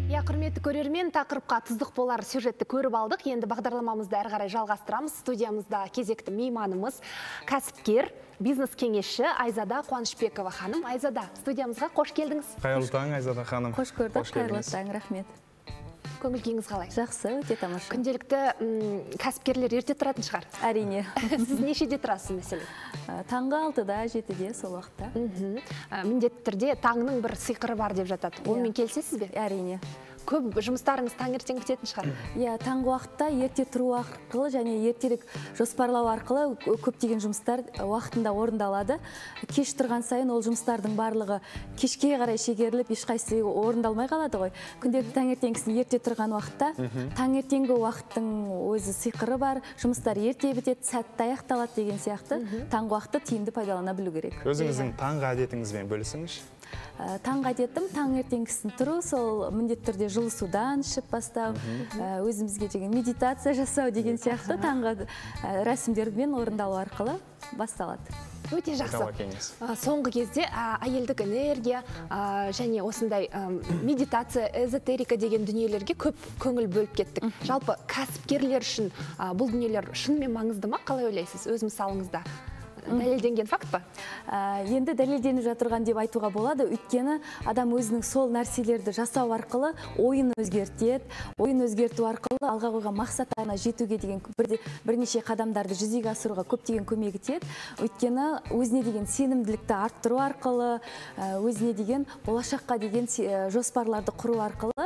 Я құрметті көрермен, тақырыпқа тұздық болар сюжетті көріп алдық. Енді бағдарламамызды әрі қарай жалғастырамыз. Студиямызда кезекті мейманымыз, кәсіпкер, бизнес кеңесші Айзада Қуанышбекова ханым. Айзада, студиямызға қош келдіңіз. Қайырлы таң, Айзада ханым. Қош көрдік, қайырлы таң, рахмет. Көңіл күйіңіз қалай? Жақсы, өте тамаша. Күнделікті кәсіпкерлер ерте тұратын шығар. Әрине. Сіз нешеде тұрасыз мәселен? Таңғы 6-да, 7-де сол уақытта. Міндетті түрде таңның бір сиқыры бар деп жатады. Онымен келісесіз бе? Әрине. Көп жұмыстарыңыз таңертең бітетін шығар. Иә, таңғы уақытта ерте тұру арқылы және ертерек жоспарлау арқылы көптеген жұмыстар уақытында орындалады. Кеш тұрған сайын ол жұмыстардың барлығы кешке қарай шегеріліп, ешқайсысы орындалмай қалады ғой. Күнделікті таңертеңгісін ерте тұрған уақытта, таңертеңгі уақыттың өзі сиқыры бар, жұмыстар ерте бітеді, сәтті аяқталады деген сияқты. Таңғы уақытты тиімді пайдалана білу керек. Өзіңіздің таңғы әдетіңізбен бөлісіңізші? Таңғы әдетім таңертеңгісін тұру, сол міндетті түрде жылы судан ішіп бастау, өзімізге деген медитация жасау деген сияқты таңғы рәсімдермен орындалу арқылы басталады. Өте жақсы. Соңғы кезде әйелдік энергия және осындай медитация, эзотерика деген дүниелерге көп көңіл бөліп кеттік. Жалпы кәсіпкерлер үшін бұл дүниелер шынымен маңызды ма? Қалай ойлайсыз өз мысалыңызда? Дәлелденген факт па? Енді дәлелденіп жатырған деп айтуға болады. Өйткені адам өзінің сол нәрселерді жасау арқылы ойын өзгертеді. Ойын өзгерту арқылы алға қойған мақсаттарына жетуге деген бірнеше қадамдарды жүзеге асыруға көптеген көмек етеді. Өйткені өзіне деген сенімділікті арттыру арқылы, өзіне деген болашаққа деген жоспарларды құру арқылы,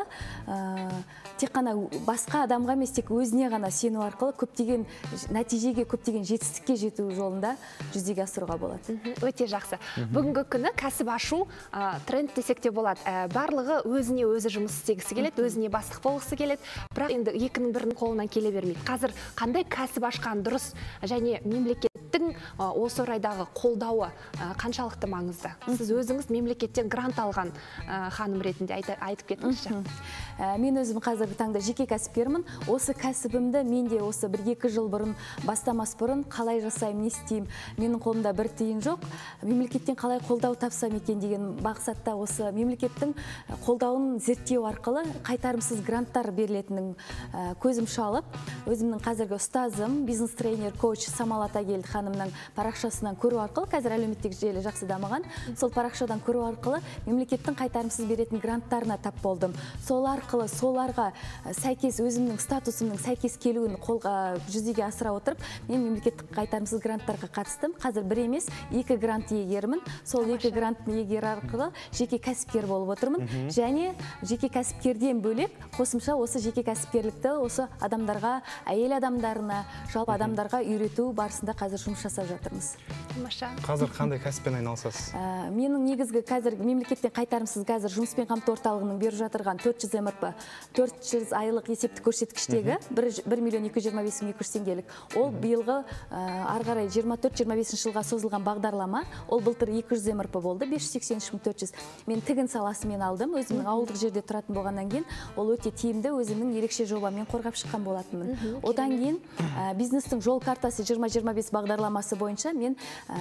тек қана басқа адамға емес, тек өзіне ғана сену арқылы көптеген нәтижеге, көптеген жетістікке жету жолында жүзеге асыруға болады. Өте жақсы. Бүгінгі күні кәсіп ашу тренд десек те болады. Барлығы өзіне өзі жұмыс істегісі келеді, өзіне бастық болғысы келеді. Бірақ енді екінің бірінің қолынан келе бермейді. Қазір қандай кәсіп ашқан дұрыс және мемлекеттің осы орайдағы қолдауы қаншалықты маңызды? Сіз өзіңіз мемлекеттен грант алған ханым ретінде айтып кетіңізші. Мен өзім қазіргі таңда жеке кәсіпкермін. Осы кәсібімді мен де осы 1-2 жыл бұрын бастамас бұрын қалай жасаймын, не істеймін? Менің қолымда бір тиын жоқ. Мемлекеттен қалай қолдау тапсам екен деген мақсатта осы мемлекеттің қолдауын зерттеу арқылы қайтарымсыз гранттар берілетінін көзім шалып, өзімнің қазіргі ұстазым, бизнес-тренер, коуч Самал Атагелді ханымның парақшасынан көру арқылы, қазір әлеуметтік желі жақсы дамыған, сол парақшадан көру арқылы мемлекеттің қайтарымсыз беретін гранттарына тап болдым. Сол арқылы соларға сәйкес өзімнің статусымның сәйкес келуін қолға жүзеге асыра отырып, мен мемлекеттік қайтарымсыз гранттарға қатыстым. Қазір бір емес, 2 грант иегерімін. Сол 2 гранттың иегері арқылы жеке кәсіпкер болып отырмын. Және жеке кәсіпкерден бөлек қосымша осы жеке кәсіпкерлікті осы адамдарға, әйел адамдарына, жалпы адамдарға үйрету барысында қазір жұмыс жасап жатырмыз. Қазір қандай кәсіппен айналысасыз? Менің негізгі қазір мемлекеттен қайтарымсыз қазір жұмыспен қамту орталығының беріп жатырған 400 МРП, 400 айлық есептік көрсеткіштегі 1.225.200 теңгелік. Ол биылғы ары қарай 24-25 жылға созылған бағдарлама. Ол былтыр 200 МРП болды, 583.400. Мен тігін саласымен алдым. Өзімнің ауылдық жерде тұратын болғаннан кейін, ол өте тиімді, өзімнің ерекше жобамен қорғап шыққан болатынмын. Одан кейін бизнестің жол картасы 20-25 бағдарламасы бойынша мен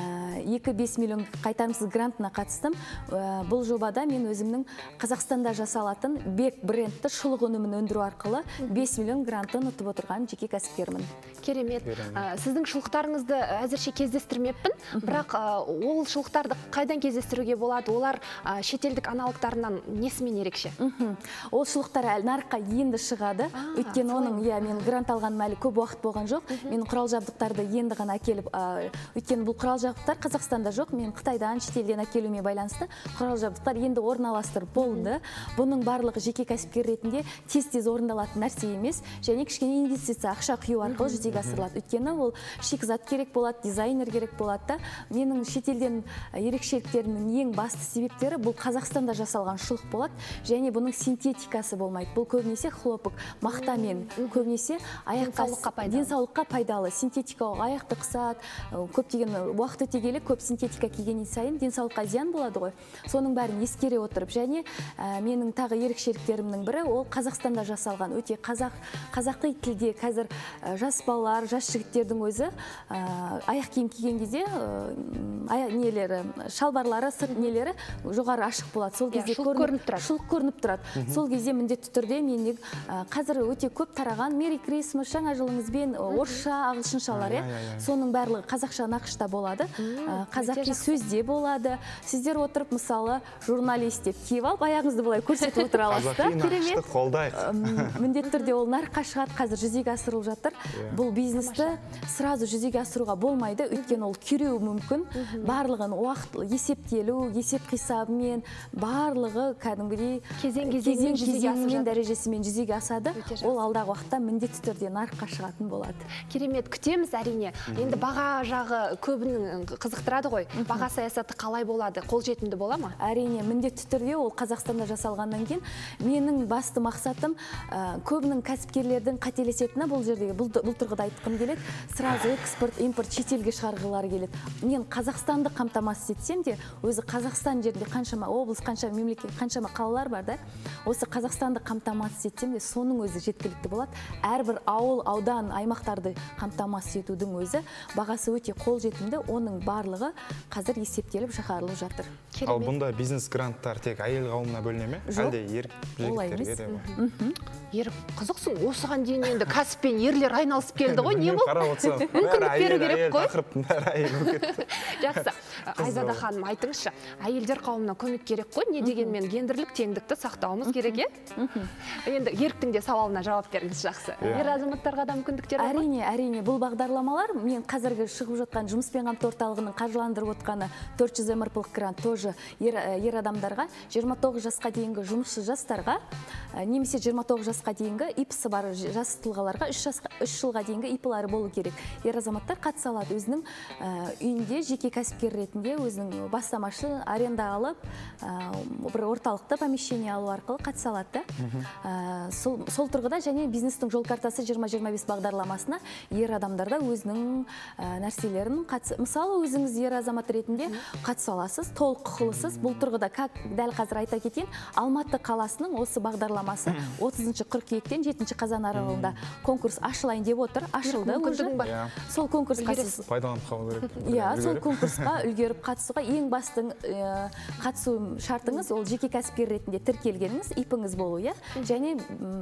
2-5 миллион қайтарымсыз грантына қатыстым. Бұл жобада мен өзімнің Қазақстанда жасалатын Бек брендті шұлық өнімін өндіру арқылы 5 миллион грантын ұтып отырған жеке кәсіпкермін. Керемет. Сіздің шұлықтарыңызды әзірше кездестірмеппін, бірақ ол шұлықтарды қайдан кездестіруге болады? Олар шетелдік аналогтарынан несімен ерекше? Ол шұлықтар нарыққа енді шығады. Өйткені оның, мен грант алғаным әлі көп уақыт болған жоқ. Мен құрал жабдықтарды енді ғана әкеліп, өйткені бұл құрал жабдықтар Қазақстанда жоқ. Мен Қытайдан, шетелден әкелуіме байланысты құрал жабдықтар енді орналастырып болды. Бұның барлығы жеке кәсіпкер ретінде тез-тез орындалатын нәрсе емес, және кішкене инвестиция, ақша құю арқылы жүзеге асырылады. Өйткені ол шикізат керек болады, дизайнер керек болады. Менің шетелден ерекшеліктерімнің ең басты себептері бұл Қазақстанда жасалған шұлық болады, және бұның синтетикасы болмайды. Бұл көбінесе хлопок, мақтамен, көбінесе денсаулыққа пайдалы. Синтетика аяқты қысады, болады. Көптеген уақыт өте келе көп синтетика киген сайын денсаулыққа зиян болады ғой. Соның бәрін ескере отырып, және менің тағы ерекшеліктерімнің бірі ол Қазақстанда жасалған. Өте қазақи тілде қазір жас балалар, жас жігіттердің өзі аяқ киім киген кезде шалбарлары, сырт нелері жоғары ашық болады. Сол кезде шұлық көрініп тұрады. Сол кезде міндетті түрде мен қазір өте көп тараған Merry Christmas, жаңа жылыңызбен орысша, ағылшыншалар, соның барлығы қазақша нақышта болады. Қазақи сөзде болады. Сіздер отырып, мысалы, журналист деп киіп алып, аяғыңызды былай көрсетіп отыра аласыз да. Қазақи қолдайық. Міндетті түрде ол нарыққа шығады, қазір жүзеге асырылып жатыр. Бұл бизнесті сразу жүзеге асыруға болмайды, өйткені ол күйреуі мүмкін. Барлығын уақыт есептелу, есеп қисабымен барлығы кәдімгідей кезең дәрежесімен жүзеге асады. Ол алдағы уақытта міндетті түрде нарыққа шығатын болады. Керемет, күтеміз әрине. Енді баға жағы көбінің қызықтырады ғой. Баға саясаты қалай болады? Қолжетімді бола ма? Әрине, міндетті түрде ол Қазақстанда жасалғаннан кейін менің басты мақсатым көбінің кәсіпкерлердің қателесетіні бұл жердегі бұл тұрғыда айтқым келеді. Сразу экспорт, импорт шетелге шығарғылары келеді. Мен Қазақстанды қамтамасыз етсем де, өзі Қазақстан жерінде қаншама облыс, қаншама мемлекет, қаншама қалалар бар да, осы Қазақстанды қамтамасыз етсем де, соның өзі жеткілікті болады. Әрбір ауыл, аудан, аймақтарды қамтамасыз етудің өзі бағасы өте қолжетімді, оның барлығы қазір есептеліп шығарылып жатыр. Ал бұнда бизнес гранттар тек әйел қауымына бөліне ме? Әлде ер жігіттерге де бар? Еріп, қызықсың, осыған дейін енді кәсіппен ерлер айналысып келді ғой, не бұл? Қарап отырсам, Мүмкіндік беру керек қой. тақырыптың бәрі әйел болып кетті. Жақсы, Айзада ханым, айтыңызшы, әйелдер қауымына көмек керек қой, не дегенмен гендерлік теңдікті сақтауымыз керек, Енді еріктің де сауалына жауап беріңіз, жақсы. Ер азаматтарға да мүмкіндіктер бар ма? Әрине, бұл бағдарламалар мен қазіргі шығып жатқан жұмыспен қамту орталығының қаржыландырып отқаны 400 мрп грант тоже ер адамдарға, 29 жасқа дейінгі жұмысшы жастарға, немесе 29 жасқа дейінгі ИПСі бар жас тұлғаларға 3 жылға дейінгі ИПлары болу керек. Ер азаматтар қатыса алады, өзінің үйінде жеке кәсіпкер ретінде өзінің бастамашы аренда алып, бір орталықта помещение алу арқылы қатыса алады. Сол тұрғыда және бизнестің жол картасы 20-25 бағдарламасына ер адамдарда өзінің нәрселерін мысалы, өзіңіз ер азамат ретінде қатыса аласыз, толық құқылысыз. Бұл тұрғыда дәл қазір айта кетейін, Алматы қаласының осы бағдарламасы 30 қыркүйектен 7 қазан аралығында конкурс ашылайын деп отыр, ашылды уже. Сол конкурсқа пайдаланып қалу керек. Сол конкурсқа үлгеріп қатысуға ең басты қатысу шартыңыз ол жеке кәсіпкер ретінде тіркелгеніңіз, ИПіңіз болу, және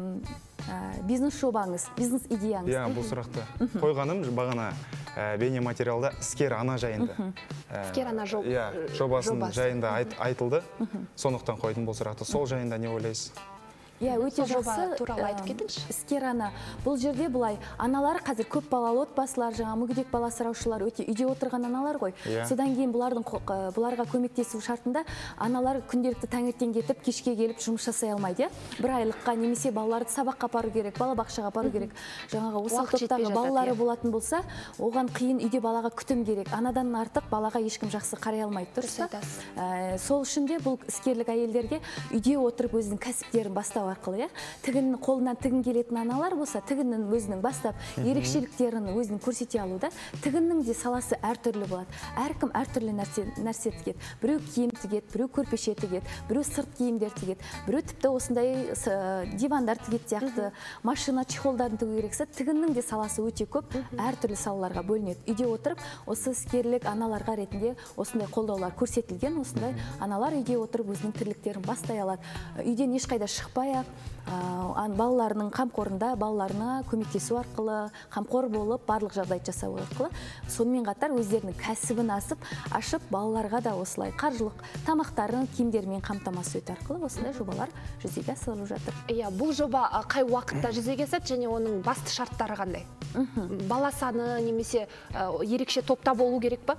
бизнес жобаңыз, бизнес идеяңыз. Бұл сұрақты қойғаным бағана бейне материалда іскер ана жайында. Іскер ана жобасын жайында айтылды. Сондықтан қойдым бұл сұрақты. Сол жайында не ойлайсыз? Өте жақсы туралы айтып кетіңізші. Іскер ана. Бұл жерде бұлай аналар қазір көп балалы отбасылар, жаңа мүгедек бала асыраушылар өте үйде отырған аналар ғой. Содан кейін бұларға көмектесу шартында аналар күнделікті таңертең кетіп, кешке келіп жұмыс жасай алмайды. Бір айлыққа немесе балаларды сабаққа апару керек, балабақшаға апару керек. Жаңағы осы топтағы балалары болатын болса, оған қиын, үйде балаға күтім керек. Анадан артық балаға ешкім жақсы қарай алмайды, дұрыс па? Сол үшін де бұл іскерлік әйелдерге үйде отырып өзінің кәсіптерін бастау арқылы, тігін қолынан тігін келетін аналар болса, тігіннің өзінің бастап ерекшеліктерін өзінің көрсете алуда, тігіннің де саласы әртүрлі болады. Әркім әртүрлі нәрсе тігеді. Біреу киім тігеді, біреу көрпеше тігеді, біреу сырт киімдер тігеді, біреу тіпті осындай дивандар тігеді сияқты, машина чехолдарын тігу керексе, тігіннің де саласы өте көп, әртүрлі салаларға бөлінеді. Үйде отырып, осы іскерлік аналарға ретінде осындай қолдаулар көрсетілген, осындай аналар үйде отырып өзінің тірліктерін бастай алады. Үйден ешқайда шықпай балаларының қамқорында балаларына көмектесу арқылы, қамқор болып, барлық жағдай жасау арқылы, сонымен қатар өздерінің кәсібін ашып, балаларға да осылай қаржылық тамақтарын, киімдермен қамтамасыз ету арқылы осындай жобалар жүзеге асырылып жатыр. Бұл жоба қай уақытта жүзеге асады және оның басты шарттары қандай? Бала саны немесе ерекше топта болу керек па?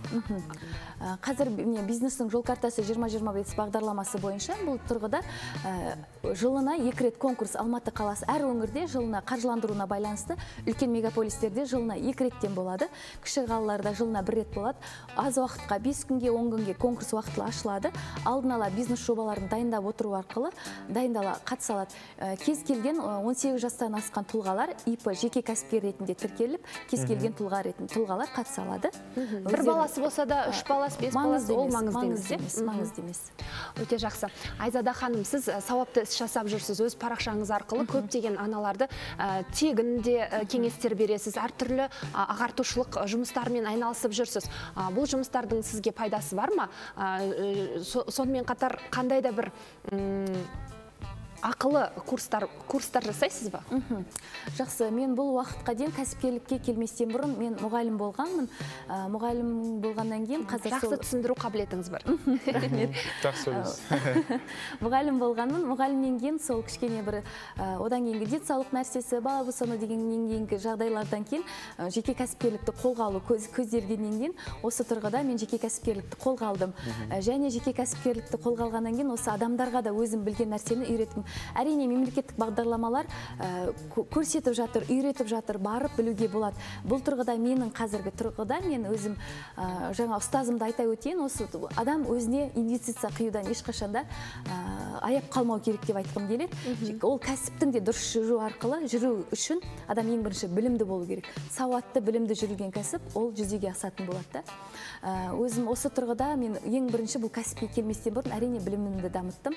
Қазір бизнестің жол картасы 20-25 бағдарламасы бойынша бұл тұрғыда жылына 2 рет конкурс Алматы қаласы әр өңірде жылына қаржыландыруына байланысты үлкен мегаполистерде жылына 2 реттен болады. Кіші қалаларда жылына 1 рет болады. Аз уақытқа 5 күнге 10 күнге конкурс уақытылы ашылады. Алдын ала бизнес жобаларын дайындап отыру арқылы дайындала қатыса алады. Кез келген 18 жастан асқан тұлғалар ИП жеке кәсіпкер ретінде тіркеліп, кез келген тұлғалар қатыса алады. Бір баласы болса да 3 баласы, 5 баласы ол маңызды емес. Өте жақсы. Айзада ханым, сіз сауапты іс жасап жүрсіз, өз парақшаңыз арқылы көптеген аналарды тегін де кеңестер бересіз, әртүрлі ағартушылық жұмыстармен айналысып жүрсіз. Бұл жұмыстардың сізге пайдасы бар ма? Сонымен қатар қандай да бір ақылы курстар жасайсыз ба? Жақсы, мен бұл уақытқа дейін кәсіпкерлікке келместен бұрын мен мұғалім болғанмын. Мұғалім болғаннан кейін қазір жақсы түсіндіру қабілетіңіз бар. Жақсы сөйлейсіз. Мұғалім болғанмын. Мұғалімнен кейін сол кішкене бір одан кейінгі денсаулық нәрсесі, бала босану дегеннен кейінгі жағдайлардан кейін жеке кәсіпкерлікті қолға алу көзделгеннен кейін осы тұрғыда мен жеке кәсіпкерлікті қолға алдым. Және жеке кәсіпкерлікті қолға алғаннан кейін осы адамдарға да өзім білген нәрсені үйреттім. Әрине мемлекеттік бағдарламалар көрсетіп жатыр, үйретіп жатыр, барып білуге болады. Бұл тұрғыда менің қазіргі тұрғыда мен өзім жаңа ұстазымды айта өтейін, осы адам өзіне инвестиция құюдан ешқашанда аяп қалмау керек деп айтқым келеді. Ол кәсіптің де дұрыс жүру арқылы жүру үшін адам ең бірінші білімді болу керек. Сауатты, білімді жүрген кәсіп ол жүзеге асатын болады. Өзім осы тұрғыда мен ең бірінші бұл кәсіпке келместен бұрын әрине білімімді дамыттым.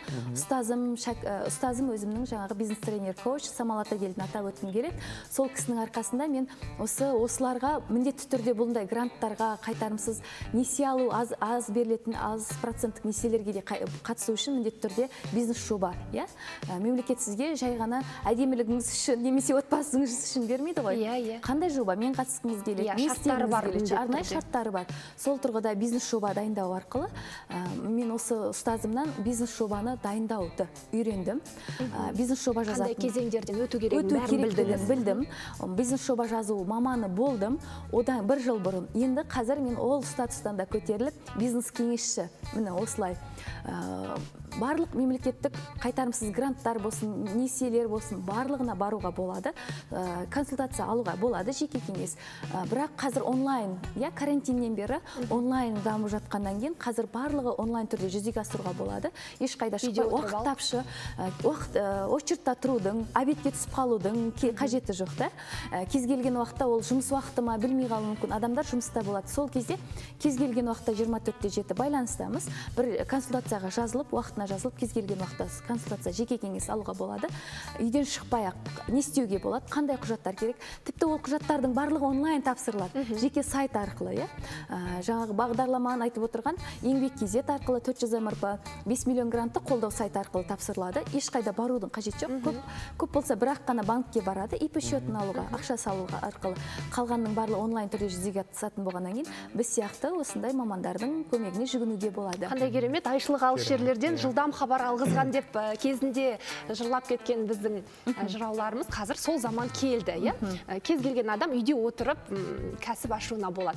Ұстазым өзімнің жаңағы бизнес-тренер коуч Самал Атагелдін атап өткім келеді. Сол кісінің арқасында мен осыларға міндетті түрде бұндай гранттарға қайтарымсыз несие алу, аз берілетін аз проценттік несиелерге де қатысу үшін міндетті түрде бизнес жоба. Мемлекет сізге жай ғана әдемілігіңіз үшін немесе отбасыңыз үшін бермейді ғой. Қандай жоба? Мен қатысқыңыз келеді. Шарттары бар, арнайы шарттары бар. Сол тұрғыда бизнес жоба дайындау арқылы мен осы ұстазымнан бизнес жобаны дайындауды үйрендім. Бизнес жоба жазатын. Қандай кезеңдерден өту керегін білдім. Бизнес жоба жазу маманы болдым. Одан 1 жыл бұрын. Енді қазір мен ол статустан да көтеріліп, бизнес кеңесші. Міне осылай. Барлық мемлекеттік қайтарымсыз гранттар болсын, несиелер болсын, барлығына баруға болады. Консультация алуға болады, жеке кеңес. Бірақ қазір онлайн, карантиннен бері онлайн дамып жатқаннан кейін қазір барлығы онлайн түрде жүзеге асыруға болады. Ешқайда шықпай, уақыт тапшы, очередьте тұрудың, обедке түсіп қалудың қажеті жоқ та. Кез келген уақытта ол жұмыс уақыты ма білмей қалуы мүмкін. Адамдар жұмыста болады. Сол кезде кез келген уақытта 24/7 байланыстамыз. Бір консультацияға жазылып, уақытына жазылып, кез келген уақытта консультация жеке кеңес алуға болады. Үйден шықпай-ақ не істеуге болады, қандай құжаттар керек. Тіпті ол құжаттардың барлығы онлайн тапсырылады. Жеке сайт арқылы, жаңағы бағдарламаны айтып отырған еңбек KZ арқылы 400 МРП 5 миллион грантты қолдау сайт арқылы тапсырылады. Ешқайда барудың қажет жоқ. Көп болса бірақ қана банкке барады, ИП счетін алуға, ақша салуға арқылы. Қалғанның барлығы онлайн түрде жүзеге асатын болғаннан кейін біз сияқты осындай мамандардың көмегіне жүгінуге болады. Қандай керемет, айшылық алыс жерлерден жылдам хабар алғызған деп кезінде жырлап кеткен біздің жырауларымыз қазір сол заман келді. Кез келген адам үйде отырып кәсіп ашуына болады.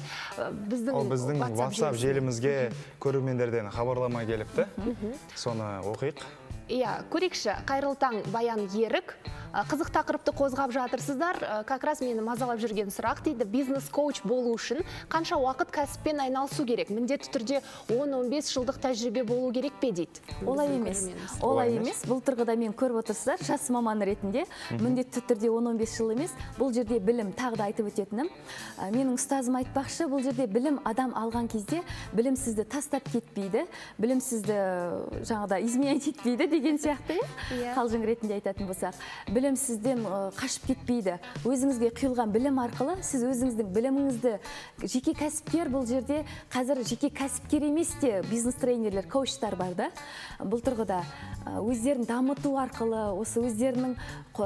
Біздің WhatsApp желімізге көрермендерден хабарлама келіпті. Соны оқиық. Көрейікші, қайырлы таң, Баян Ерік. Қызық тақырыпты қозғап жатырсыздар. Как раз мені мазалап жүрген сұрақ дейді. Бизнес-коуч болу үшін қанша уақыт кәсіппен айналысу керек? Міндетті түрде 10-15 жылдық тәжірибе болу керек пе дейді? Олай емес. Бұл тұрғыда мен көріп отырсыздар, жас маман ретінде міндетті түрде 10-15 жыл емес. Бұл жерде білім тағы да айтып өтетінім. Менің ұстазым айтпақшы, бұл жерде білім адам алған кезде білім сізді тастап кетпейді, білім сізді жаңағыда изменять етпейді деген сияқты, қалжың ретінде айтатын болсақ. Білім сізден қашып кетпейді. Өзіңізге құйылған білім арқылы сіз өзіңіздің біліміңізді жеке кәсіпкер, бұл жерде қазір жеке кәсіпкер емес те бизнес-тренерлер, коучтар бар да. Бұл тұрғыда өздерін дамыту арқылы, осы өздерінің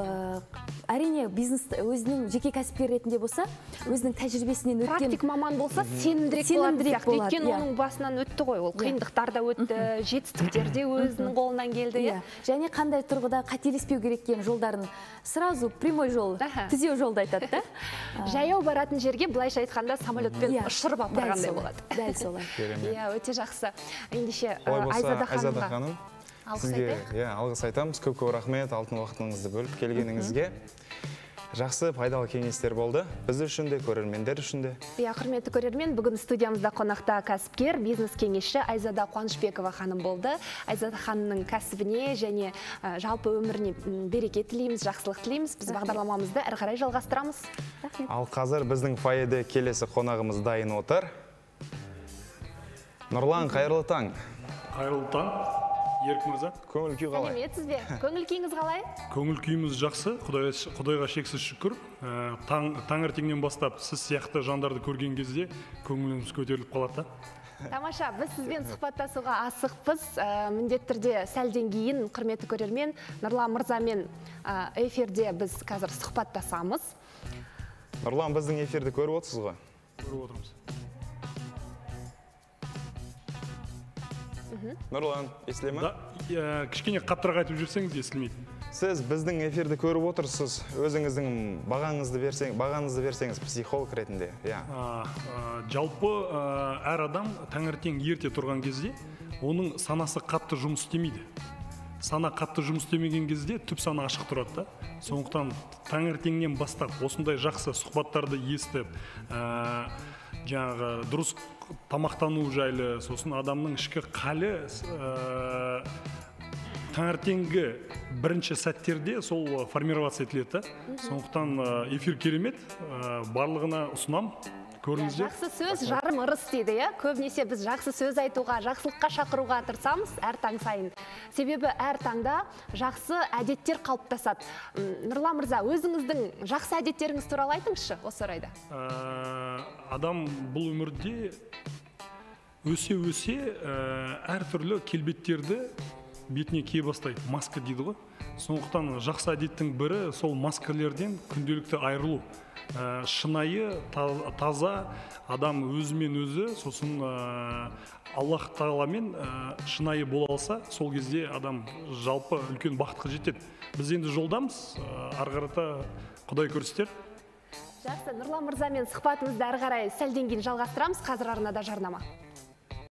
әрине бизнес өзінің жеке кәсіпкер ретінде болса, өзінің тәжірибесінен өткен практик маман болса сенімдірек болады. Өйткені оның басынан өтті ғой, ол қиындықтар да өтті, жетістіктер де өзінің қолынан келді. Және қандай тұрғыда қателеспеу керек екенін жолдарын сразу прямой жол, түзеу жолды айтады да. Жаяу баратын жерге былайша айтқанда самолетпен ұшырып апарғандай болады. Дәл солай. Иә, өте жақсы. Ендеше Айзада ханым, сізге алғыс айтамыз. Көп рахмет алтын уақытыңызды бөліп келгеніңізге. Жақсы, пайдалы кеңестер болды. Біз үшін де, көрермендер үшін де. Иә, құрметті көрермен, бүгін студиямызда қонақта кәсіпкер, бизнес кеңесші Айзада Қуанышбекова ханым болды. Айзада ханымның кәсібіне және жалпы өміріне береке тілейміз, жақсылық тілейміз. Біз бағдарламамызды әрі қарай жалғастырамыз. Ал қазір біздің фойеде келесі қонағымыз дайын отыр. Нұрлан, қайырлы таң. Қайырлы таң. Ерік мырза. Көңіл күй қалай? Сәлеметсіз бе? Көңіл күйіңіз қалай? Көңіл күйіміз жақсы, Құдайға шексіз шүкір. Таңертеңнен бастап сіз сияқты жандарды көрген кезде көңіліміз көтеріліп қалады. Тамаша, біз сізбен сұхбаттасуға асықпыз. Міндетті түрде сәлден кейін, құрметті көрермен, Нұрлан мырзамен эфирде біз қазір сұхбаттасамыз. Нұрлан, біздің эфирді көріп отырсыз ғой? Көріп отырмыз. Нұрлан, естіле ме? Кішкене қаттырақ айтып жүрсеңіз, естілмейді. Сіз біздің эфирді көріп отырсыз, өзіңіздің бағаңызды берсеңіз психолог ретінде. Жалпы әр адам таңертең ерте тұрған кезде, оның санасы қатты жұмыс істемейді. Сана қатты жұмыс істемеген кезде түп сана ашық тұрады. Сондықтан таңертеңнен бастап осындай жақсы сұхбаттарды естіп, жаңағы дұрыс тамақтану жайлы, сосын адамның ішкі қалы таңертеңгі бірінші сәттерде сол формироваться етіледі. Сондықтан эфир керемет, барлығына ұсынам. Көріңіздер. Жақсы сөз жарым ырыс дейді, иә? Көбінесе біз жақсы сөз айтуға, жақсылыққа шақыруға тырысамыз әр таң сайын. Себебі әр таңда жақсы әдеттер қалыптасады. Нұрлан мырза, өзіңіздің жақсы әдеттеріңіз туралы айтыңызшы осы орайда. Адам бұл өмірде өсе әртүрлі келбеттерді бетіне кие бастайды. Маска дейді ғой. Сондықтан жақсы әдеттің бірі сол маскалерден күнделікті айырылу. Шынайы, таза адам өзімен өзі, сосын Аллах тағаламен шынайы бола алса, сол кезде адам жалпы үлкен бақытқа жетеді. Біз енді жолдамыз, ары қарата Құдай көрсетер. Жақсы, Нұрлан мырзамен сұхбатымызды ары қарай сәлден кейін жалғастырамыз. Қазір арнада жарнама.